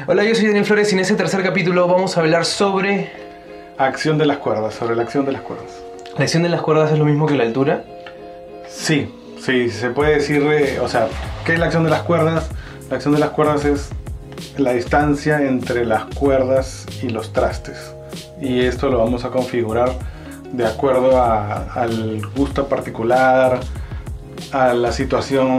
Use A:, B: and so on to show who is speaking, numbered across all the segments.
A: Hola, yo soy Daniel Flores y en este tercer capítulo vamos a hablar sobre...
B: Acción de las cuerdas, sobre la acción de las cuerdas.
A: ¿La acción de las cuerdas es lo mismo que la altura?
B: Sí, se puede decir, ¿qué es la acción de las cuerdas? La acción de las cuerdas es la distancia entre las cuerdas y los trastes. Y esto lo vamos a configurar de acuerdo al gusto particular, a la situación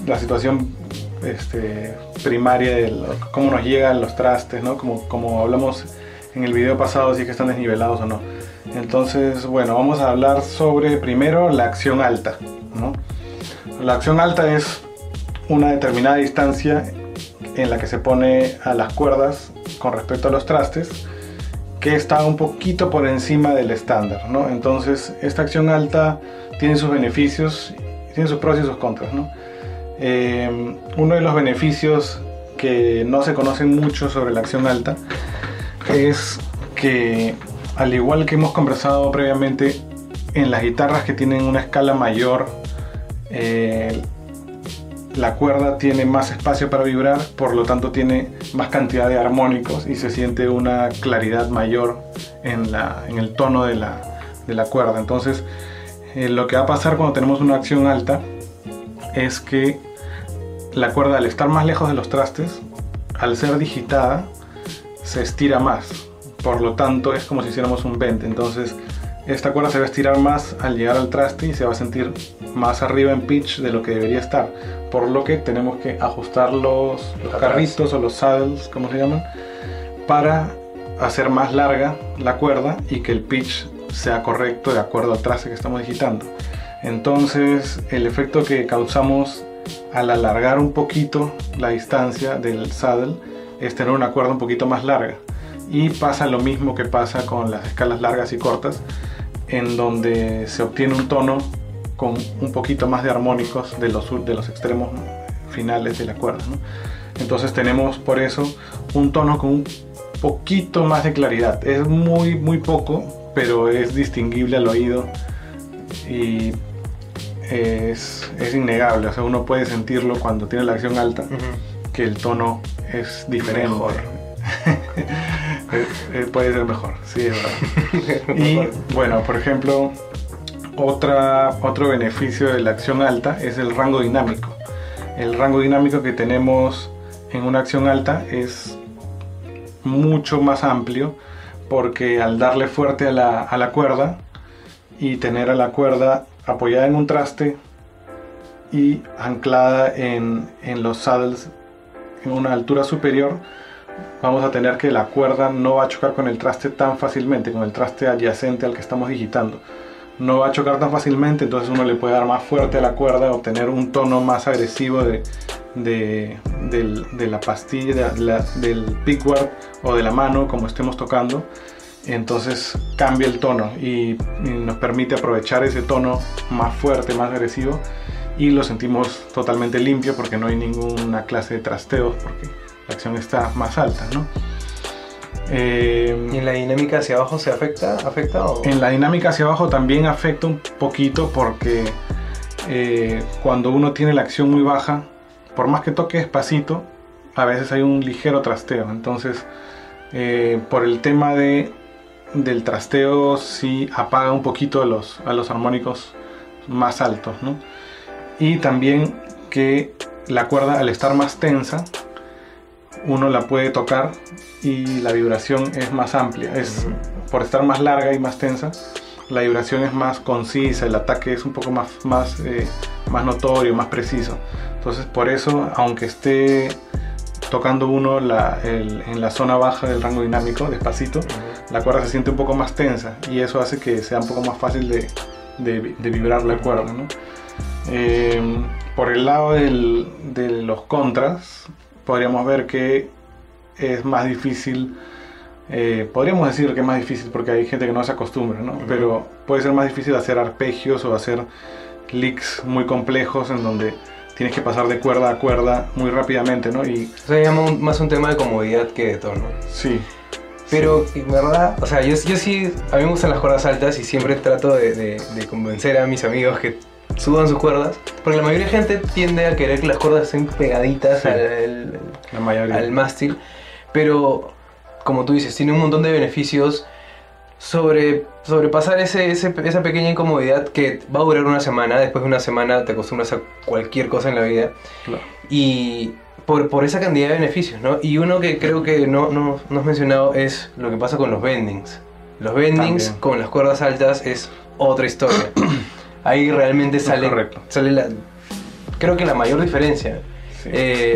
B: primaria de cómo nos llegan los trastes, ¿no? Como hablamos en el video pasado, si es que están desnivelados o no. Entonces, bueno, vamos a hablar sobre primero la acción alta, ¿no? La acción alta es una determinada distancia en la que se pone a las cuerdas con respecto a los trastes, que está un poquito por encima del estándar, ¿no? Entonces, esta acción alta tiene sus beneficios, tiene sus pros y sus contras, ¿no? Uno de los beneficios que no se conocen mucho sobre la acción alta es que, al igual que hemos conversado previamente, en las guitarras que tienen una escala mayor, la cuerda tiene más espacio para vibrar, por lo tanto tiene más cantidad de armónicos y se siente una claridad mayor en el tono de la cuerda. Entonces, lo que va a pasar cuando tenemos una acción alta es que la cuerda, al estar más lejos de los trastes, al ser digitada, se estira más. Por lo tanto, es como si hiciéramos un bend. Entonces, esta cuerda se va a estirar más al llegar al traste y se va a sentir más arriba en pitch de lo que debería estar. Por lo que tenemos que ajustar los carritos o los saddles, como se llaman, para hacer más larga la cuerda y que el pitch sea correcto de acuerdo al traste que estamos digitando. Entonces, el efecto que causamos al alargar un poquito la distancia del saddle es tener una cuerda un poquito más larga. Y pasa lo mismo que pasa con las escalas largas y cortas, en donde se obtiene un tono con un poquito más de armónicos de los extremos finales de la cuerda, ¿no? Entonces tenemos por eso un tono con un poquito más de claridad. Es muy poco, pero es distinguible al oído y es innegable. O sea, uno puede sentirlo cuando tiene la acción alta, que el tono es diferente.
A: Mejor.
B: Puede ser mejor, sí, es verdad. Y bueno, por ejemplo, otro beneficio de la acción alta es el rango dinámico. El rango dinámico que tenemos en una acción alta es mucho más amplio, porque al darle fuerte a la cuerda y tener a la cuerda apoyada en un traste y anclada en los saddles en una altura superior, vamos a tener que la cuerda no va a chocar con el traste tan fácilmente, con el traste adyacente al que estamos digitando. No va a chocar tan fácilmente, entonces uno le puede dar más fuerte a la cuerda, obtener un tono más agresivo de la pastilla, del pickguard o de la mano, como estemos tocando. Entonces cambia el tono y nos permite aprovechar ese tono más fuerte, más agresivo, y lo sentimos totalmente limpio porque no hay ninguna clase de trasteos, porque la acción está más alta, ¿no?
A: ¿Y en la dinámica hacia abajo se afecta o?
B: En la dinámica hacia abajo también afecta un poquito, porque cuando uno tiene la acción muy baja, por más que toque despacito, a veces hay un ligero trasteo. Entonces, por el tema del trasteo, sí apaga un poquito a los armónicos más altos, ¿no? Y también que la cuerda, al estar más tensa, uno la puede tocar y la vibración es más amplia. Por estar más larga y más tensa, la vibración es más concisa, el ataque es un poco más notorio, más preciso. Entonces, por eso, aunque esté tocando uno en la zona baja del rango dinámico, despacito, la cuerda se siente un poco más tensa, y eso hace que sea un poco más fácil de vibrar la cuerda, ¿no? Por el lado de los contras, podríamos ver que es más difícil. Podríamos decir que es más difícil porque hay gente que no se acostumbra, ¿no? Pero puede ser más difícil hacer arpegios o hacer licks muy complejos en donde tienes que pasar de cuerda a cuerda muy rápidamente, ¿no? Y
A: se llama más un tema de comodidad que de tono.
B: Sí.
A: Pero, en verdad, o sea, yo sí, a mí me gustan las cuerdas altas y siempre trato de convencer a mis amigos que suban sus cuerdas, porque la mayoría de gente tiende a querer que las cuerdas estén pegaditas, sí, al mástil. pero como tú dices, tiene un montón de beneficios. Sobrepasar esa pequeña incomodidad que va a durar una semana. Después de una semana te acostumbras a cualquier cosa en la vida.
B: Claro.
A: Y por esa cantidad de beneficios, ¿no? Y uno que creo que no has mencionado es lo que pasa con los bendings. Los bendings
B: También.
A: con las cuerdas altas es otra historia. Ahí realmente sale creo que la mayor diferencia.
B: Sí.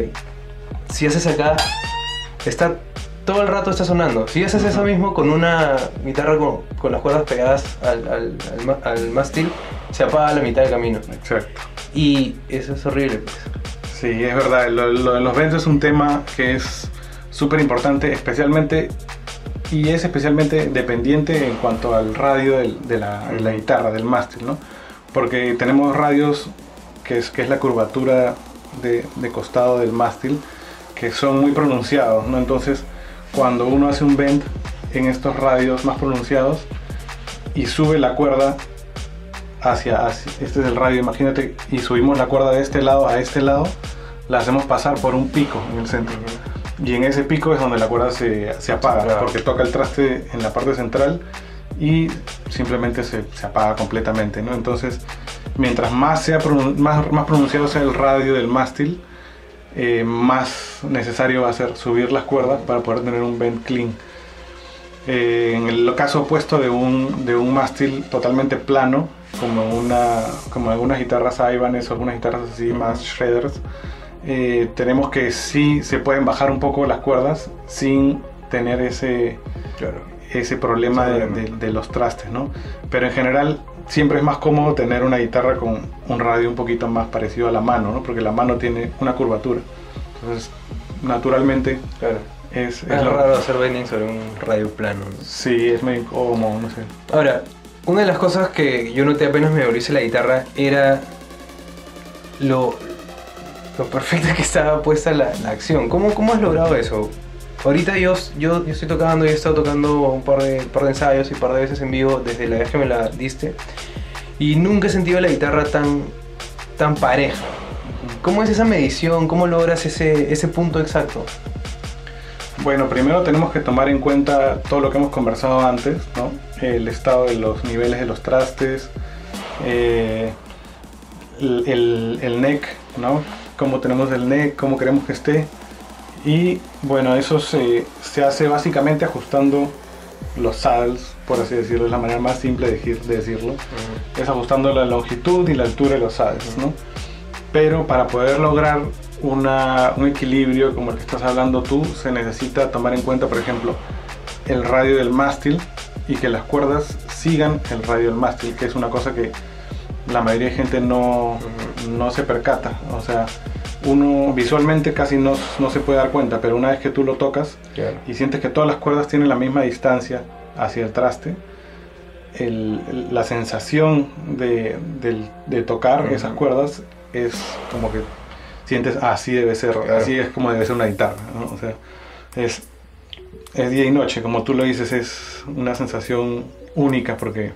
A: Si haces acá, todo el rato está sonando. Si haces eso mismo con una guitarra con las cuerdas pegadas al mástil, se apaga a la mitad del camino.
B: Exacto.
A: Y eso es horrible, pues.
B: Sí, es verdad. Lo de los bends es un tema que es súper importante, especialmente dependiente en cuanto al radio de la guitarra, del mástil, ¿no? Porque tenemos radios que es la curvatura de costado del mástil, que son muy pronunciados, ¿no? Entonces, cuando uno hace un bend en estos radios más pronunciados y sube la cuerda este es el radio, imagínate, y subimos la cuerda de este lado a este lado, la hacemos pasar por un pico en el centro. Y en ese pico es donde la cuerda se apaga,
A: claro,
B: porque toca el traste en la parte central y simplemente se apaga completamente, ¿no? Entonces, mientras más pronunciado sea el radio del mástil, más necesario va a ser subir las cuerdas para poder tener un bend clean. En el caso opuesto de un mástil totalmente plano, como algunas guitarras Ibanez o algunas guitarras así más shredders, tenemos que sí se pueden bajar un poco las cuerdas sin tener ese problema de los trastes, ¿no? Pero en general siempre es más cómodo tener una guitarra con un radio un poquito más parecido a la mano, ¿no? Porque la mano tiene una curvatura. Entonces, naturalmente,
A: claro,
B: es
A: raro hacer bending sobre un radio plano, ¿no?
B: Sí, es medio incómodo, no sé.
A: Ahora, una de las cosas que yo noté apenas me volví la guitarra era lo perfecta que estaba puesta la acción. ¿Cómo has logrado eso? Ahorita yo estoy tocando y he estado tocando un par de ensayos y un par de veces en vivo desde la vez que me la diste, y nunca he sentido la guitarra tan pareja. ¿Cómo es esa medición? ¿Cómo logras ese punto exacto?
B: Bueno, primero tenemos que tomar en cuenta todo lo que hemos conversado antes, ¿no? El estado de los niveles de los trastes, el neck, ¿no? Cómo tenemos el neck, cómo queremos que esté. Y bueno, eso se hace básicamente ajustando los saddles, por así decirlo, es la manera más simple de decirlo. Es ajustando la longitud y la altura de los saddles, ¿no? Pero para poder lograr un equilibrio como el que estás hablando tú, se necesita tomar en cuenta, por ejemplo, el radio del mástil y que las cuerdas sigan el radio del mástil, que es una cosa que la mayoría de gente no se percata. O sea, uno visualmente casi no se puede dar cuenta, pero una vez que tú lo tocas, claro, y sientes que todas las cuerdas tienen la misma distancia hacia el traste, la sensación de tocar esas cuerdas es como que sientes, así debe ser, claro, así es como debe ser una guitarra, ¿no? O sea, es día y noche, como tú lo dices, es una sensación única porque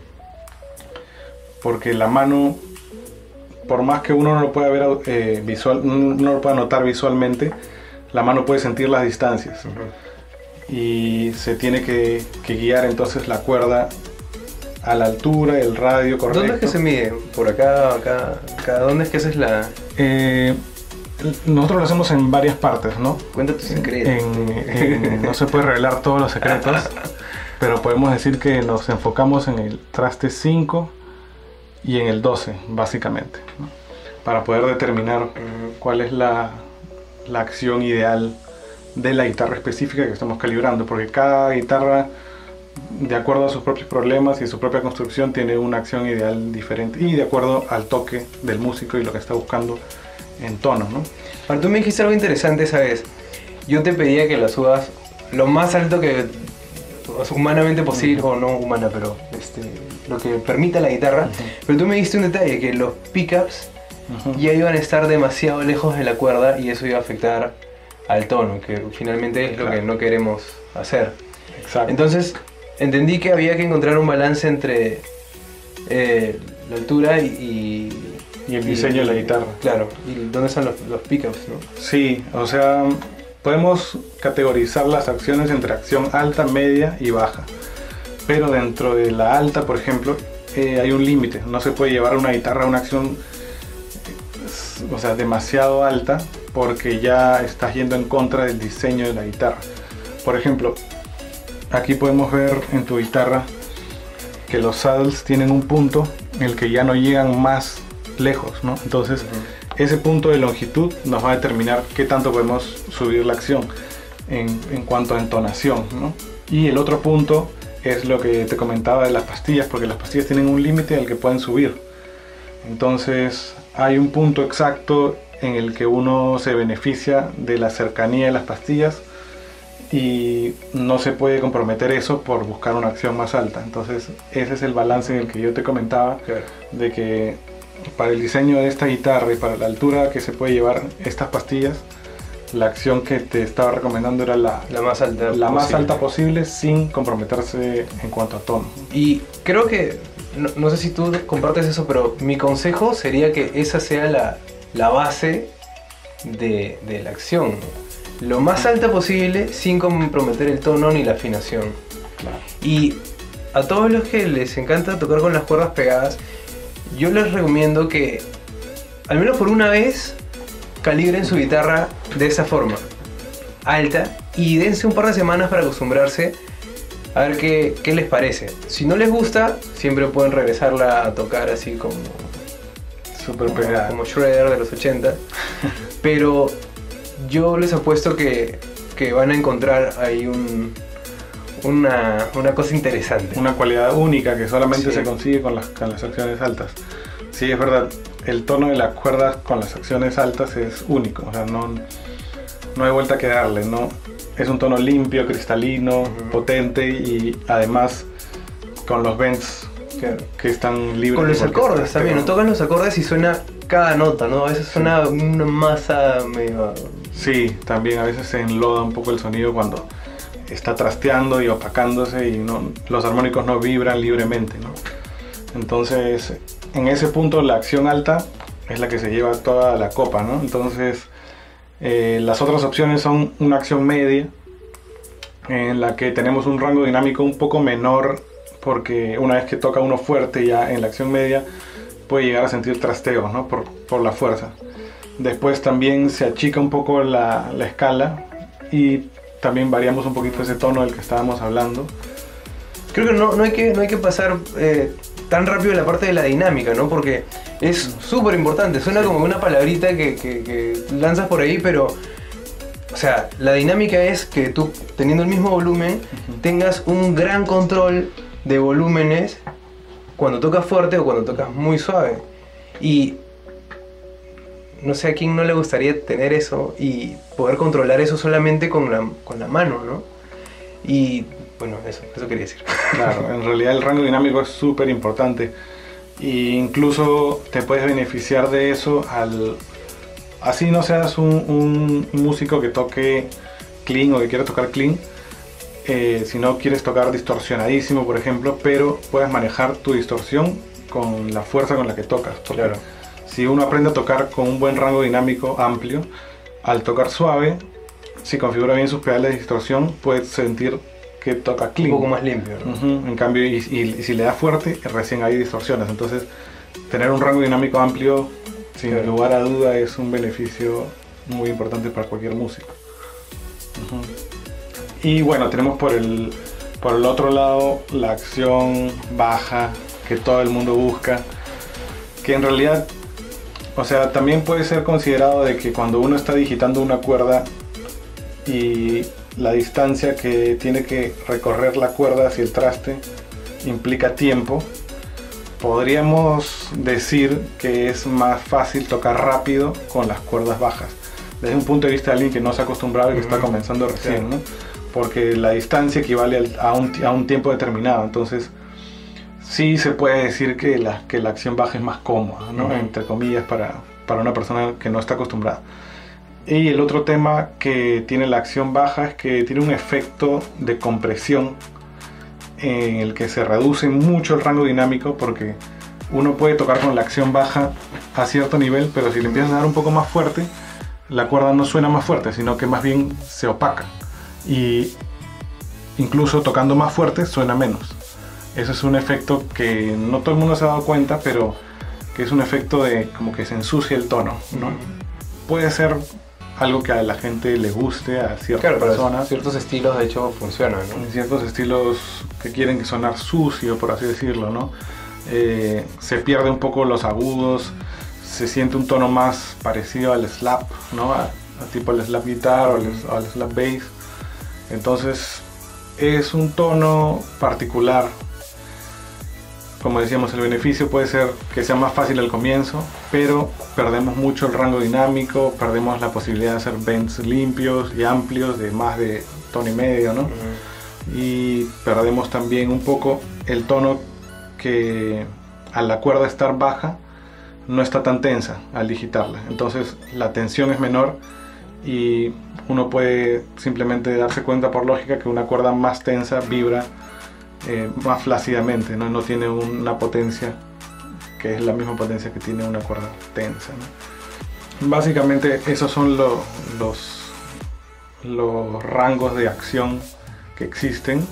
B: la mano, por más que uno no lo pueda ver no lo pueda notar visualmente, la mano puede sentir las distancias. Y se tiene que guiar entonces la cuerda a la altura, el radio correcto.
A: ¿Dónde es que se mide? ¿Por acá? ¿Dónde es que haces la...?
B: Nosotros lo hacemos en varias partes, ¿no?
A: Cuenta tus secretos.
B: No se puede revelar todos los secretos, pero podemos decir que nos enfocamos en el traste 5 y en el 12, básicamente, ¿no? Para poder determinar cuál es la acción ideal de la guitarra específica que estamos calibrando, porque cada guitarra, de acuerdo a sus propios problemas y su propia construcción, tiene una acción ideal diferente y de acuerdo al toque del músico y lo que está buscando en tono, ¿no?
A: Ahora, tú me dijiste algo interesante esa vez. Yo te pedía que la subas lo más alto que humanamente posible, o no humana, pero lo que permita la guitarra. Pero tú me diste un detalle, que los pickups ya iban a estar demasiado lejos de la cuerda y eso iba a afectar al tono, que finalmente es lo que no queremos hacer.
B: Exacto.
A: Entonces entendí que había que encontrar un balance entre la altura y
B: el diseño de la guitarra.
A: Claro, y dónde están los pickups, ¿no?
B: Sí, o sea, podemos categorizar las acciones entre acción alta, media y baja. Pero dentro de la alta, por ejemplo, hay un límite. No se puede llevar una guitarra a una acción, o sea, demasiado alta, porque ya estás yendo en contra del diseño de la guitarra. Por ejemplo, aquí podemos ver en tu guitarra que los saddles tienen un punto en el que ya no llegan más lejos, ¿no? Entonces, ese punto de longitud nos va a determinar qué tanto podemos subir la acción en cuanto a entonación, ¿no? Y el otro punto es lo que te comentaba de las pastillas, porque las pastillas tienen un límite al que pueden subir. Entonces, hay un punto exacto en el que uno se beneficia de la cercanía de las pastillas y no se puede comprometer eso por buscar una acción más alta. Entonces, ese es el balance en el que yo te comentaba,
A: Claro.
B: de que para el diseño de esta guitarra y para la altura que se puede llevar estas pastillas, la acción que te estaba recomendando era la
A: más alta
B: más alta posible, sin comprometerse en cuanto a tono.
A: Y creo que, no sé si tú compartes eso, pero mi consejo sería que esa sea la base de la acción. Lo más alta posible sin comprometer el tono ni la afinación.
B: Claro.
A: Y a todos los que les encanta tocar con las cuerdas pegadas, yo les recomiendo que al menos por una vez calibren su guitarra de esa forma, alta, y dense un par de semanas para acostumbrarse a ver qué les parece. Si no les gusta, siempre pueden regresarla a tocar así
B: Súper pegada.
A: como Shredder de los 80. Pero yo les apuesto que van a encontrar ahí una cosa interesante.
B: Una cualidad única que solamente
A: Sí.
B: se consigue con las acciones altas. Sí, es verdad, el tono de las cuerdas con las acciones altas es único, o sea, no hay vuelta que darle, ¿no? Es un tono limpio, cristalino, potente, y además con los bends que están libres.
A: Con
B: de
A: los
B: cualquier
A: acordes
B: trasteo.
A: también, no tocan los acordes y suena cada nota, ¿no? A veces suena una masa medio...
B: Sí, también a veces se enloda un poco el sonido cuando está trasteando y opacándose y los armónicos no vibran libremente, ¿no? Entonces, en ese punto la acción alta es la que se lleva toda la copa, ¿no? Entonces, las otras opciones son una acción media, en la que tenemos un rango dinámico un poco menor, porque una vez que toca uno fuerte ya en la acción media, puede llegar a sentir trasteos, ¿no? por la fuerza. Después también se achica un poco la escala y también variamos un poquito ese tono del que estábamos hablando.
A: Creo que no hay que pasar tan rápido la parte de la dinámica, ¿no? Porque es súper importante, suena como una palabrita que lanzas por ahí, pero... O sea, la dinámica es que tú, teniendo el mismo volumen, tengas un gran control de volúmenes cuando tocas fuerte o cuando tocas muy suave. Y no sé a quién no le gustaría tener eso y poder controlar eso solamente con la mano, ¿no? Y bueno, eso quería decir.
B: Claro, en realidad el rango dinámico es súper importante e incluso te puedes beneficiar de eso así no seas un músico que toque clean o que quiera tocar clean, si no quieres tocar distorsionadísimo, por ejemplo, pero puedes manejar tu distorsión con la fuerza con la que tocas.
A: Claro.
B: Si uno aprende a tocar con un buen rango dinámico amplio, al tocar suave, si configura bien sus pedales de distorsión, puedes sentir que toca clean.
A: Un poco más limpio, ¿no?
B: En cambio, y si le da fuerte, recién hay distorsiones. Entonces, tener un rango dinámico amplio, sin lugar a duda, es un beneficio muy importante para cualquier músico. Y bueno, tenemos por el otro lado la acción baja que todo el mundo busca, que en realidad, o sea, también puede ser considerado de que cuando uno está digitando una cuerda y la distancia que tiene que recorrer la cuerda hacia el traste implica tiempo, podríamos decir que es más fácil tocar rápido con las cuerdas bajas, desde un punto de vista de alguien que no se ha acostumbrado y que está comenzando recién, ¿no? Porque la distancia equivale a un tiempo determinado. Entonces sí se puede decir que la acción baja es más cómoda, ¿no? Entre comillas, para una persona que no está acostumbrada. Y el otro tema que tiene la acción baja es que tiene un efecto de compresión en el que se reduce mucho el rango dinámico, porque uno puede tocar con la acción baja a cierto nivel, pero si le empiezas a dar un poco más fuerte, la cuerda no suena más fuerte, sino que más bien se opaca. Y incluso tocando más fuerte suena menos. Eso es un efecto que no todo el mundo se ha dado cuenta, pero que es un efecto de como que se ensucia el tono, ¿no? Puede ser algo que a la gente le guste, a ciertas personas.
A: Ciertos estilos de hecho funcionan, ¿no?
B: En ciertos estilos que quieren sonar sucio, por así decirlo, ¿no? Se pierde un poco los agudos, se siente un tono más parecido al slap, ¿no? A tipo el slap guitar o al slap bass. Entonces es un tono particular. Como decíamos, el beneficio puede ser que sea más fácil al comienzo, pero perdemos mucho el rango dinámico, perdemos la posibilidad de hacer bends limpios y amplios de más de tono y medio, ¿no? Y perdemos también un poco el tono que a la cuerda estar baja no está tan tensa al digitarla. Entonces la tensión es menor y uno puede simplemente darse cuenta por lógica que una cuerda más tensa vibra más flácidamente, ¿no? No tiene una potencia que es la misma potencia que tiene una cuerda tensa, ¿no? Básicamente esos son los rangos de acción que existen.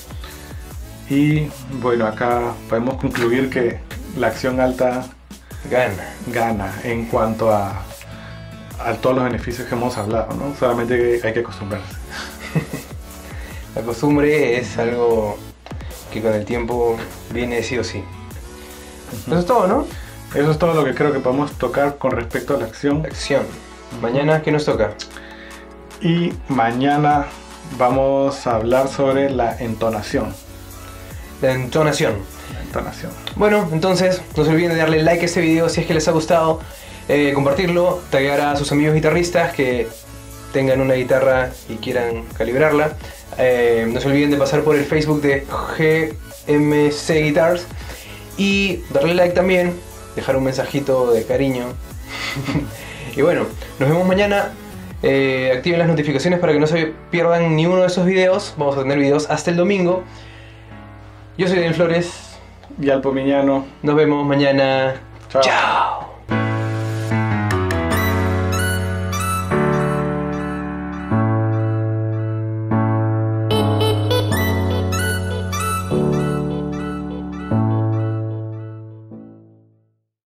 B: Y bueno, acá podemos concluir que la acción alta gana en cuanto a todos los beneficios que hemos hablado, ¿no? Solamente hay que acostumbrarse.
A: La costumbre es algo que con el tiempo viene sí o sí. Eso es todo, ¿no?
B: Eso es todo lo que creo que podemos tocar con respecto a la acción.
A: Acción. Mañana, ¿qué nos toca?
B: Y mañana vamos a hablar sobre la entonación.
A: La entonación.
B: La entonación.
A: Bueno, entonces no se olviden de darle like a este video si es que les ha gustado, compartirlo, taggear a sus amigos guitarristas que tengan una guitarra y quieran calibrarla. No se olviden de pasar por el Facebook de GMC Guitars y darle like también, dejar un mensajito de cariño. Y bueno, nos vemos mañana. Activen las notificaciones para que no se pierdan ni uno de esos videos. Vamos a tener videos hasta el domingo. Yo soy Daniel Flores
B: y Alpo Miñano.
A: Nos vemos mañana.
B: Chao.
A: Chao.